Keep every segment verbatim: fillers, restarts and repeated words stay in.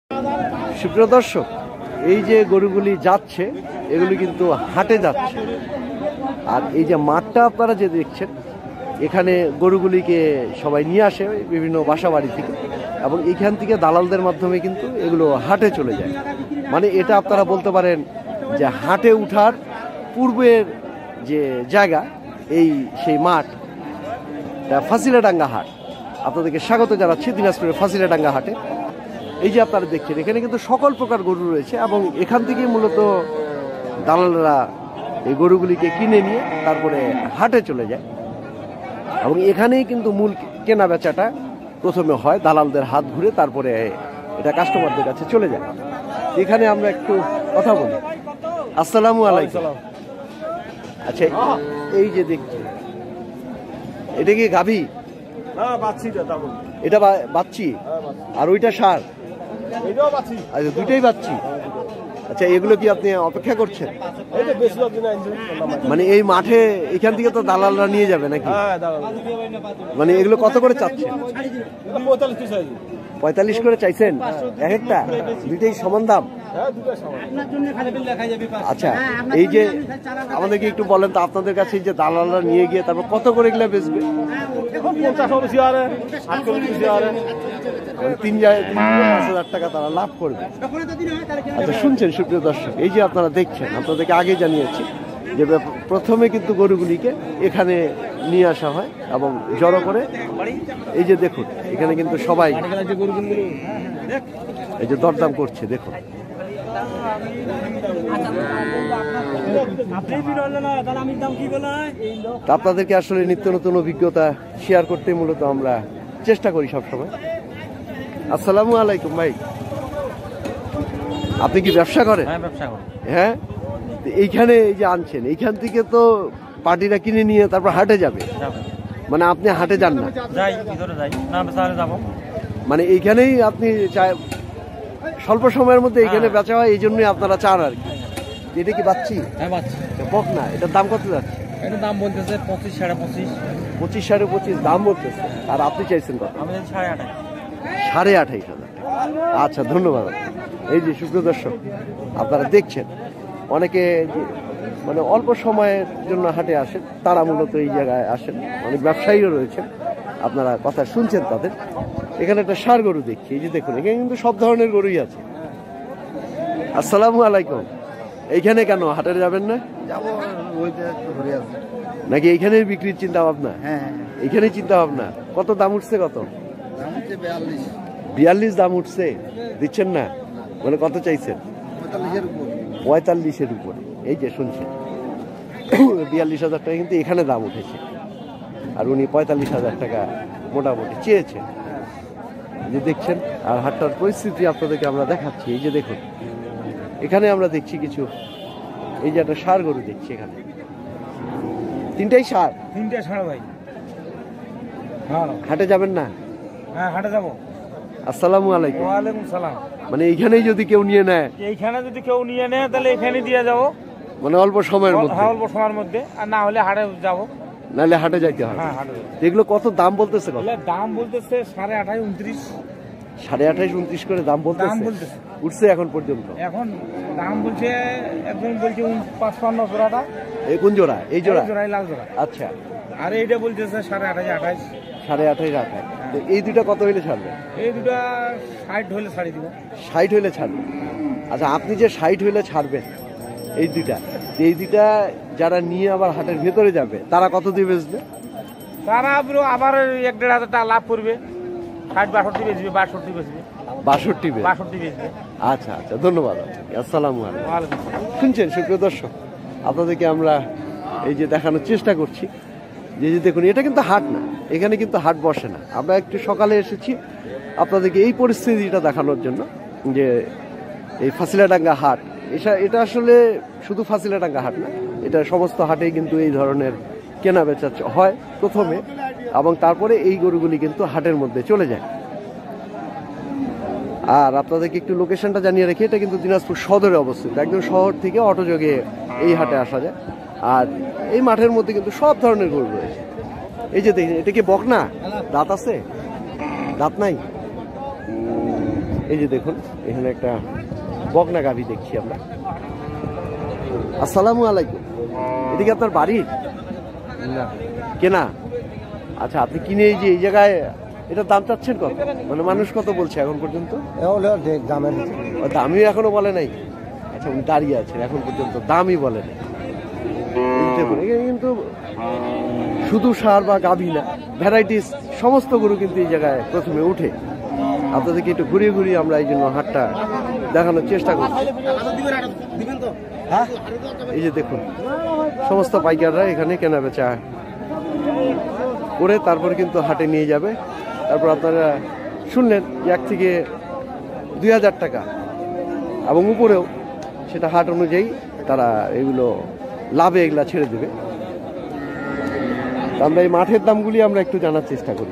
সুপ্রিয় দর্শক, এই যে গরুগুলি যাচ্ছে এগুলি কিন্তু হাটে যাচ্ছে। আর এই যে মাঠটা আপনারা যে দেখছেন, এখানে গরুগুলিকে সবাই নিয়ে আসে বিভিন্ন বাসা বাড়ি থেকে, এবং এইখান থেকে দালালদের মাধ্যমে কিন্তু এগুলো হাটে চলে যায়। মানে এটা আপনারা বলতে পারেন যে হাটে উঠার পূর্বের যে জায়গা, এই সেই মাঠ ফাঁসিলাডাঙ্গা হাট। আপনাদেরকে স্বাগত জানাচ্ছি দিনাজপুরের ফাঁসিলাডাঙ্গা হাটে। এই যে আপনারা দেখছেন, এখানে কিন্তু সকল প্রকার গরু রয়েছে, এবং এখান থেকে মূলত দালালরা এই গরুগুলিকে কিনে নিয়ে তারপরে হাটে চলে যায়, এবং এখানেই কিন্তু মূল কেনা বেচাটা প্রথমে হয়, দালালদের হাত ঘুরে তারপরে এটা কাস্টমারদের কাছে চলে যায়। এখানে আমরা একটু কথা বলি। আসসালামু আলাইকুম। আচ্ছা, এই যে দেখছি, এটা কি গাভী? এটা বাচ্চি, আর ওইটা ষাঁড়? আচ্ছা, দুইটাই বাচ্চি। আচ্ছা, এগুলো কি আপনি অপেক্ষা করছেন? মানে এই মাঠে এখান থেকে তো দালালরা নিয়ে যাবে নাকি? মানে এগুলো কত করে চাচ্ছেন? পঁয়তাল্লিশ করে চাইছেন এক একটা? দুইটাই সমান দাম? আচ্ছা, এই যে আমাদেরকে একটু বলেন তো, আপনাদের কাছে যে দালালরা নিয়ে গিয়ে তারপর কত করে এগুলো বেচবে? তিন পাঁচ হাজার টাকা তারা লাভ করবে। আচ্ছা, শুনছেন সুপ্রিয় দর্শক, এই যে আপনারা দেখছেন, আপনাদেরকে আগে জানিয়েছি যে প্রথমে কিন্তু গরুগুলিকে এখানে নিয়ে আসা হয় এবং জড়ো করে, এই যে দেখুন এখানে কিন্তু সবাই এই যে দরদাম করছে। দেখুন, আপনাদেরকে আসলে নিত্য নতুন অভিজ্ঞতা শেয়ার করতে মূলত আমরা চেষ্টা করি সবসময়। আসসালামু আলাইকুম ভাই, আপনি কি ব্যবসা করেন? হ্যাঁ, এইখানে এই যে আনছেন, এইখান থেকে তো পার্টিরা কিনে নিয়ে তারপর হাটে যাবে, মানে আপনি হাটে যান না? মানে এইখানেই আপনি স্বল্প সময়ের মধ্যে এইখানে বেচা হয়, এই জন্যই আপনারা চান আর কি। এটা কি বাচ্চি? বক না, এটার দাম কত যাচ্ছে? এটার দাম বলতেছে পঁচিশ সাড়ে পঁচিশ পঁচিশ সাড়ে পঁচিশ দাম বলতেছে। আর আপনি চাইছেন কত? সাড়ে আঠাশ সাড়ে আঠাইশ হাজার। আচ্ছা, ধন্যবাদ। এই যে সুপ্রিয় দর্শক, আপনারা দেখছেন অনেকে মানে অল্প সময়ের জন্য হাটে আসেন, তারা মূলত এই জায়গায় আসেন। অনেক ব্যবসায়ীও রয়েছেন, আপনারা কথা শুনছেন তাদের। এখানে একটা ষাঁড় গরু দেখছি, এই যে দেখুন, এখানে কিন্তু সব ধরনের গরুই আছে। আসসালামু আলাইকুম। এইখানে কেন হাটে যাবেন না? নাকি এইখানেই বিক্রির চিন্তা ভাবনা? হ্যাঁ, এইখানেই চিন্তা ভাবনা। কত দাম উঠছে? কত? বিয়াল্লিশ দাম উঠছে, দিচ্ছেন না? মানে কত চাইছেন? পঁয়তাল্লিশের উপরে। এই যে শুনছেন, বিয়াল্লিশ হাজার টাকা কিন্তু এখানে দাম উঠেছে, আর উনি পঁয়তাল্লিশ হাজার টাকা মোটামুটি চেয়েছেন। যে দেখছেন, আর হাটটার পরিস্থিতি আপনাদেরকে আমরা দেখাচ্ছি। এই যে দেখুন, এখানে আমরা দেখছি কিছু, এই যে একটা ষাঁড় গরু দেখছি এখানে। তিনটাই ষাঁড়? তিনটা ষাঁড় ভাই। হাটে যাবেন না? হ্যাঁ, হাটে যাবো। আসসালামু আলাইকুম। ওয়ালাইকুম সালাম। মানে এইখানেই যদি কেউ নিয়ে নেয়? এইখানে যদি কেউ নিয়ে নেয় তাহলে এখানে দিয়ে যাবো, মানে অল্প সময়ের মধ্যে? অল্প সময়ের মধ্যে। আর না হলে হাটে যাবো। নাহলে হাটে যাইতে হবে। হ্যাঁ, হাটে। এগুলো কত দাম বলতেছে? কত দাম বলতেছে? সাড়ে আঠাশ উনত্রিশ। সাড়ে আঠাশ উনত্রিশ করে দাম বলতেছে। উঠছে এখন পর্যন্ত? এখন দাম বলছে, একজন বলছে পাঁচপান্ন জোড়াটা। এই কোন জোড়া? এই জোড়া? লাল জোড়া। আচ্ছা। আর এইটা বলতেছে সাড়ে আঠাশ আঠাশ। সাড়ে আঠাশ আঠাশ। এই দুটা কত হইলে ছাড়বে? এই দুটা ষাট হইলে ছাড়ি দিব। ষাট হইলে ছাড়বে? আচ্ছা, আপনি যে ষাট হইলে ছাড়বেন এই দুইটা, এই দুইটা যারা নিয়ে আবার হাটের ভেতরে যাবে তারা কত দিয়ে বেচবে? তারা আবার এক দেড় হাজার টাকা লাভ করবে। ষাট বাষট্টি বেচবে, বাষট্টি বেচবে, বাষট্টি বাষট্টি বেচবে। আচ্ছা আচ্ছা, ধন্যবাদ। আসসালামু আলাইকুম। শুনছেন সুপ্রিয় দর্শক, আপনাদেরকে আমরা এই যে দেখানোর চেষ্টা করছি যে যে দেখুন, এটা কিন্তু হাট না, এখানে কিন্তু হাট বসে না। আমরা একটু সকালে এসেছি আপনাদেরকে এই পরিস্থিতিটা দেখানোর জন্য, যে এই ফাঁসিলাডাঙ্গা হাট, এটা এটা আসলে শুধু ফাঁসিলাডাঙ্গা হাট না, এটা সমস্ত হাটেই কিন্তু এই ধরনের কেনা বেচা হয় প্রথমে, এবং তারপরে এই গরুগুলি কিন্তু হাটের মধ্যে চলে যায়। আর আপনাদেরকে একটু লোকেশনটা জানিয়ে রাখি, এটা কিন্তু দিনাজপুর সদরে অবস্থিত। একদম শহর থেকে অটোযোগে এই হাটে আসা যায়। আর এই মাঠের মধ্যে কিন্তু সব ধরনের গরু রয়েছে। এই যে দেখেন, এটা কি বক না? দাঁত আছে? দাঁত নাই? এই যে দেখুন এখানে একটা বকনা গাভী দেখছি আমরা। আসসালামু আলাইকুম, এদিকে আপনার বাড়ি? না কেনা? আচ্ছা, আপনি কিনে এই যে এই জায়গায় এটা দাম চাচ্ছেন কত? মানে মানুষ কত বলছে এখন পর্যন্ত? দামই এখনো বলে নাই। আচ্ছা, উনি দাঁড়িয়ে আছেন, এখন পর্যন্ত দামই বলে নাই। এখানে কিন্তু শুধু সার বা গাভী না, ভ্যারাইটিস সমস্ত গরু কিন্তু এই জায়গায় প্রথমে উঠে। আপনাদেরকে একটু ঘুরিয়ে ঘুরিয়ে আমরা এই জন্য হাটটা দেখানোর চেষ্টা করি। এই যে দেখুন সমস্ত পাইকাররা এখানে কেনা বেচা করে তারপর কিন্তু হাটে নিয়ে যাবে। তারপর আপনারা শুনলেন যে এক থেকে দুই হাজার টাকা এবং উপরেও সেটা হাট অনুযায়ী তারা এগুলো লাভে এগুলা ছেড়ে দেবে। আমরা এই মাঠের দামগুলি আমরা একটু জানার চেষ্টা করি।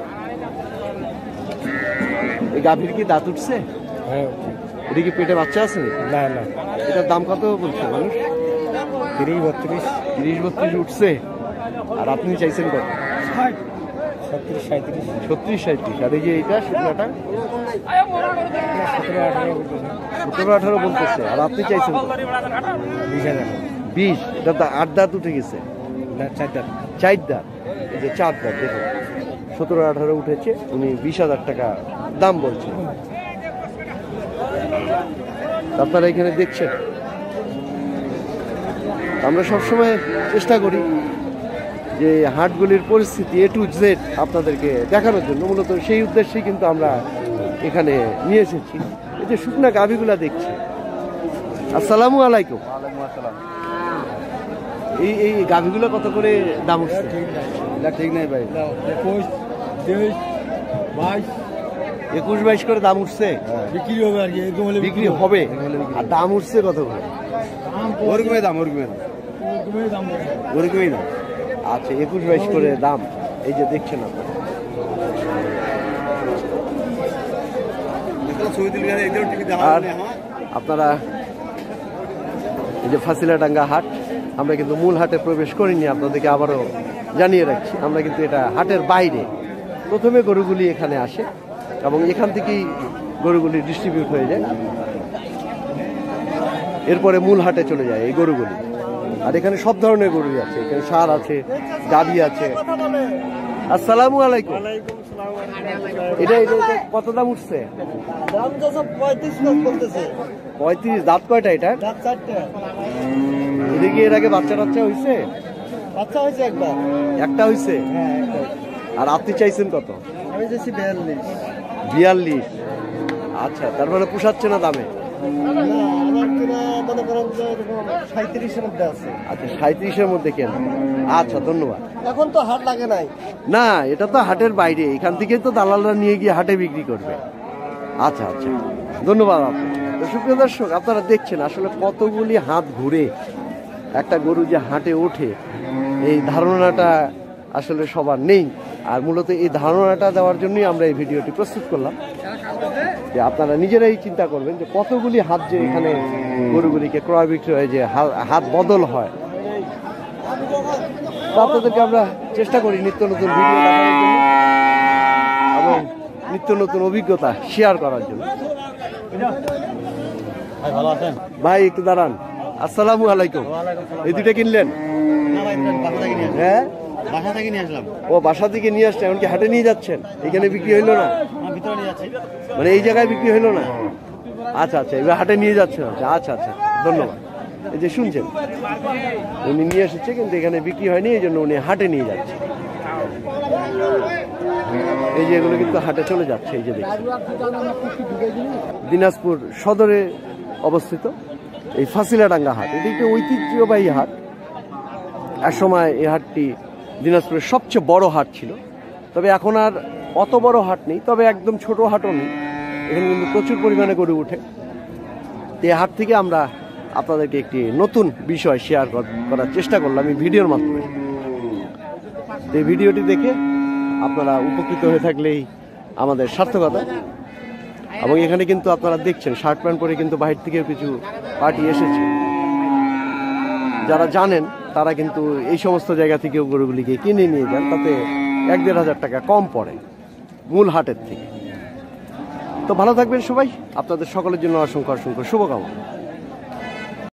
এই গাভীর কি দাঁত উঠছে? হ্যাঁ। এটা কি পেটে বাচ্চা আছে? না না। এটার দাম কত বলছে মানুষ? তিরিশ বত্রিশ। তিরিশ বত্রিশ উঠছে। আর আপনি চাইছেন কত? ছত্রিশ সাঁত্রিশ। ছত্রিশ সাঁত্রিশ। আর এই যে এইটা শুকনাটা সতেরো আঠারো সতেরো আঠারো বলতেছে। আর আপনি চাইছেন কত? বিশ হাজার। বিশ। এটা আট দাঁত উঠে গেছে। চার দাঁত। চার দাঁত। এই যে চার দাঁত দেখুন সতেরো আঠারো উঠেছে, উনি বিশ হাজার টাকা দাম বলছেন। আপনারা এখানে দেখছেন আমরা সবসময় চেষ্টা করি যে হাটগুলির পরিস্থিতি এ টু জেড আপনাদেরকে দেখানোর জন্য। মূলত সেই উদ্দেশ্যে কিন্তু আমরা এখানে নিয়ে এসেছি। এই যে শুকনা গাভীগুলা দেখছি। আসসালামু আলাইকুম। এই এই গাভীগুলো কত করে দাম উঠছে? ঠিক নাই ভাই। একুশ তেইশ বাইশ। একুশ বাইশ করে দাম উঠছে। বিক্রি হবে আর কি, বিক্রি হবে। আর দাম উঠছে কত করে? ওরকমই দাম। ওরকমই দাম। ওরকমই দাম। আচ্ছা, একুশ বাইশ করে দাম। এই যে দেখছেন আপনারা। আর আপনারা এই যে ফাসিলাডাঙ্গা হাট, আমরা কিন্তু মূল হাটে প্রবেশ করিনি, আপনাদেরকে আবারও জানিয়ে রাখছি। আমরা কিন্তু এটা হাটের বাইরে। প্রথমে গরুগুলি এখানে আসে এবং এখান থেকেই গরুগুলি ডিস্ট্রিবিউট হয়ে যায়, এরপরে মূল হাটে চলে যায় এই গরুগুলি। আর এখানে সব ধরনের গরুই আছে, এখানে ষাঁড় আছে, গাভী আছে। আসসালামু আলাইকুম। এটা এটা কত দাম উঠছে? পঁয়ত্রিশ। দাঁত কয়টা এটা? এদিকে এর আগে বাচ্চা টাচ্চা হয়েছে? বাচ্চা হয়েছে একবার। একটা হয়েছে? আর আপনি চাইছেন কত? আমি চাইছি বিয়াল্লিশ। বিয়াল্লিশ। আচ্ছা, তার মানে পোষাচ্ছে না দামে? সাঁত্রিশের মধ্যে আছে। আচ্ছা, সাঁত্রিশের মধ্যে কেন? আচ্ছা, ধন্যবাদ। এখন তো হাট লাগে নাই। না, এটা তো হাটের বাইরে, এখান থেকে তো দালালরা নিয়ে গিয়ে হাটে বিক্রি করবে। আচ্ছা আচ্ছা, ধন্যবাদ আপনার। তো সুপ্রিয় দর্শক, আপনারা দেখছেন আসলে কতগুলি হাত ঘুরে একটা গরু যে হাটে ওঠে, এই ধারণাটা আসলে সবার নেই। আর মূলত এই ধারণাটা দেওয়ার জন্যই আমরা এই ভিডিওটি প্রস্তুত করলাম, যে আপনারা নিজেরাই চিন্তা করবেন যে কতগুলি হাত যে এখানে গরুগুলিকে ক্রয় বিক্রয় যে হাত বদল হয়। তো আপনাদেরকে আমরা চেষ্টা করি নিত্য নতুন ভিডিও দেখানোর জন্য এবং নিত্য নতুন অভিজ্ঞতা শেয়ার করার জন্য। ভালো আছেন ভাই? একটু দাঁড়ান। আসসালামু আলাইকুম। এই দুইটা কিনলেন? হ্যাঁ, বাসা থেকে নিয়ে আসলাম। ও বাসা থেকে নিয়ে আসছেন, এমনকি হাটে নিয়ে যাচ্ছেন? এখানে বিক্রি হইলো না? ভিতরে নিয়ে যাচ্ছি। মানে এই জায়গায় বিক্রি হইলো না? আচ্ছা আচ্ছা, এবার হাটে নিয়ে যাচ্ছেন। আচ্ছা আচ্ছা, ধন্যবাদ। এই যে শুনছেন, উনি নিয়ে এসেছে কিন্তু এখানে বিক্রি হয়নি, এই জন্য উনি হাটে নিয়ে যাচ্ছে। এই যে এগুলো কিন্তু হাটে চলে যাচ্ছে। এই যে দেখছেন, দিনাজপুর সদরে অবস্থিত এই ফাসিলাডাঙ্গা হাট। এটি একটি ঐতিহ্যবাহী হাট। এক সময় এই হাটটি দিনাজপুরের সবচেয়ে বড় হাট ছিল, তবে এখন আর অত বড় হাট নেই, তবে একদম ছোট হাটও নেই। এখানে কিন্তু প্রচুর পরিমাণে গরু ওঠে। এই হাট থেকে আমরা আপনাদেরকে একটি নতুন বিষয় শেয়ার করার চেষ্টা করলাম এই ভিডিওর মাধ্যমে। এই ভিডিওটি দেখে আপনারা উপকৃত হয়ে থাকলেই আমাদের সার্থকতা। এবং এখানে কিন্তু আপনারা দেখছেন শার্ট প্যান্ট পরে কিন্তু বাহির থেকে কিছু পার্টি এসেছে। যারা জানেন তারা কিন্তু এই সমস্ত জায়গা থেকে গরুগুলিকে কিনে নিয়ে যান, তাতে এক দেড় হাজার টাকা কম পড়ে মূল হাটের থেকে। তো ভালো থাকবেন সবাই, আপনাদের সকলের জন্য অসংখ্য অসংখ্য শুভকামনা।